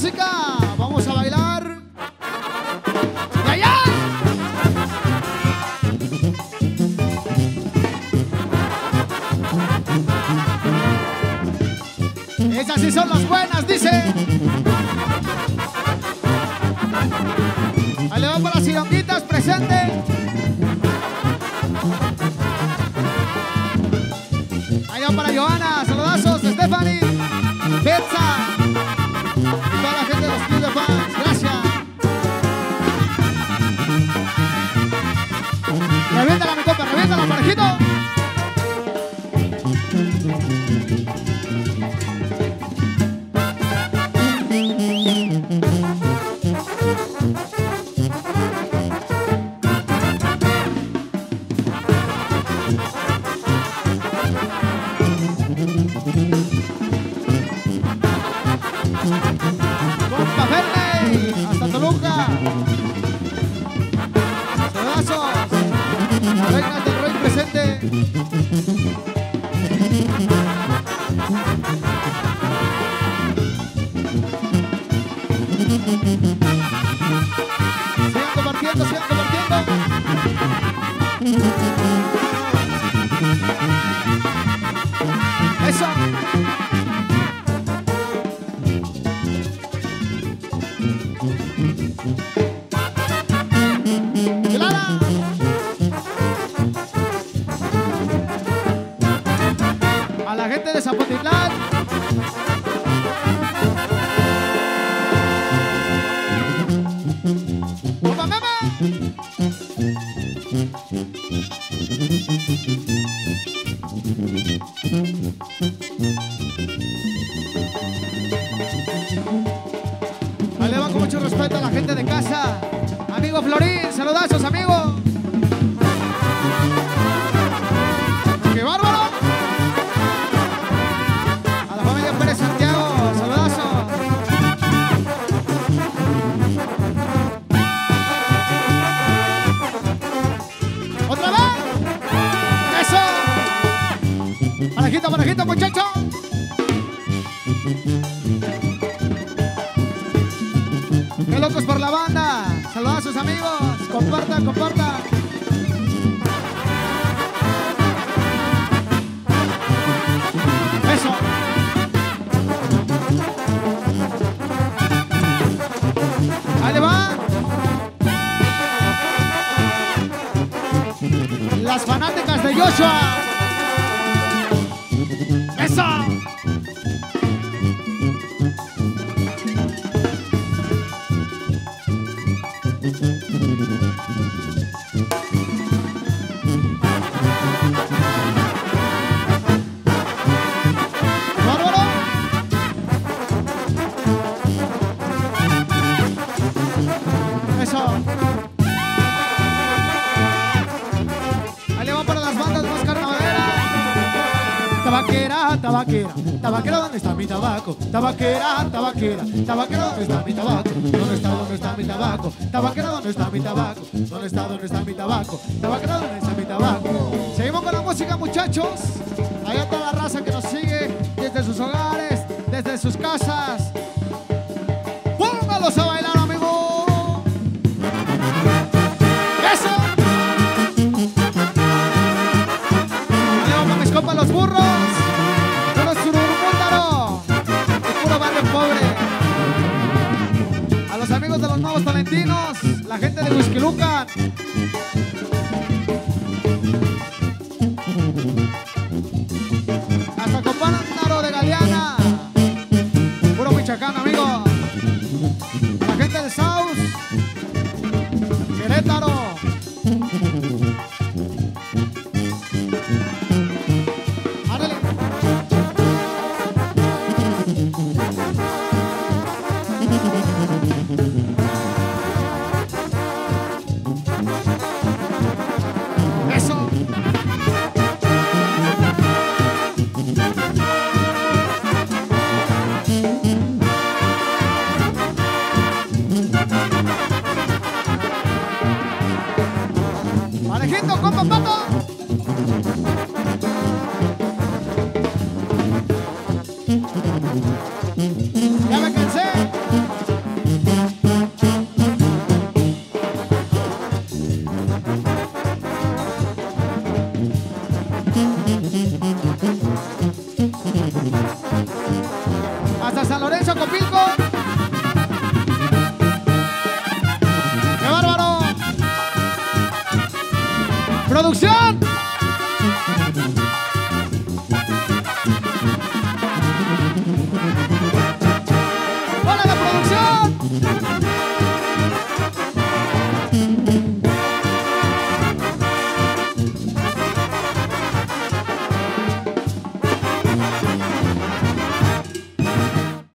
música. Vamos a bailar. ¡Y allá! Esas sí son las buenas, dice. Ahí le va para las cironguitas, presente. Ahí va para Johanna, saludazos, Stephanie, Betsa y toda la gente de los clubes de fans. Gracias. Reviéntala, mi compa, reviéntala, parejito. Compa Verde, hasta Toluca. Saludazos. Reinas del Rey presente. Sigan compartiendo, sigan compartiendo. Eso. ¡Clara! A la gente de Zapotitlán. ¡Opa, meme! Ahí le va con mucho respeto a la gente de casa. Amigo Florín, saludazos, amigo. ¡Qué bárbaro! A la familia Pérez Santiago, saludazos. ¡Otra vez! ¡Eso! ¡Parejito, parejito, muchachos! ¡Qué locos por la banda! Saludazos, amigos. Compartan, compartan. Eso. Ahí le va. Las fanáticas de Joshua. Eso. Eso. Ahí le va para las bandas más carnavaleras. Tabaquera, tabaquera, tabaquera, ¿dónde está mi tabaco? Tabaquera, tabaquera, tabaquera, ¿dónde está mi tabaco? ¿Dónde está mi tabaco? Tabaquera, ¿dónde está mi tabaco? ¿Dónde está mi tabaco? Tabaquera, ¿dónde está mi tabaco? Seguimos con la música, muchachos. Ahí a toda la raza que nos sigue desde sus hogares, desde sus casas. Póngalos a bailar, amigo. ¡Eso! Para mis compas los burros, puro sururumúndaro, puro barrio pobre. A los amigos de los nuevos talentinos, la gente de Huixquilucan. Hasta Compándaro de Galeana, puro Michoacán, amigo. La gente de Saus, Querétaro. Eso. Parejito, compa, pato. Ya me cansé. ¡Producción!